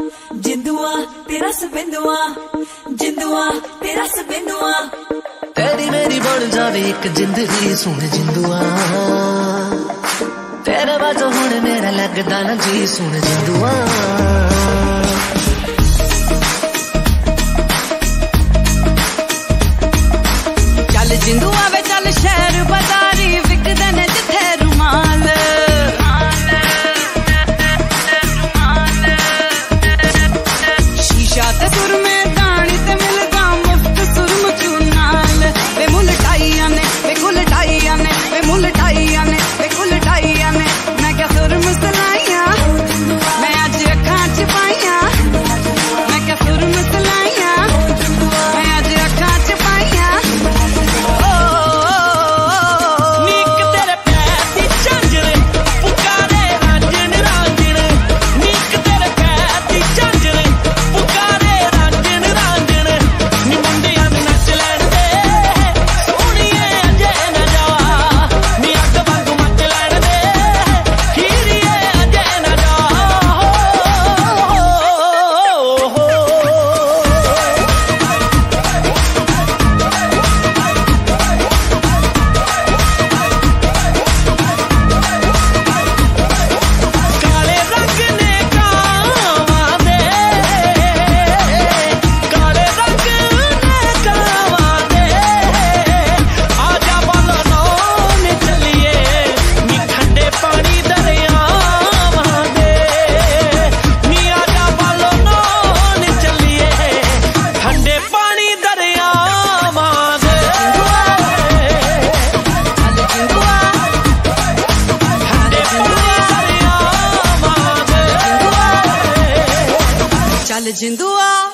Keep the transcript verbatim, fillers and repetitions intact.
जिंदुआ तेरा सबिंदुआ जिंदुआ तेरा सबिंदुआ तेरी मेरी बन जावे एक जिंदगी सुन जिंदुआ तेरे बाजो हुण मेरा लगदा ना जी सुन जिंदुआ चल जिंदुआ वे चल शहर बाजारी विकदे ने जिथे रुमाल शीशा ते सुर में दानी ते मिलदा मुफ्त सुरमचू नाल वे मुल टाइया ने वे कुल टाइया ने वे मुल टाइया ने वे कुल टाइया ने मैं क्या सुर मुसलाइया मैं अज अखां च पाइया मैं क्या सुर मुसलाइया मैं अज अखां च पाइया चल जिंदुआ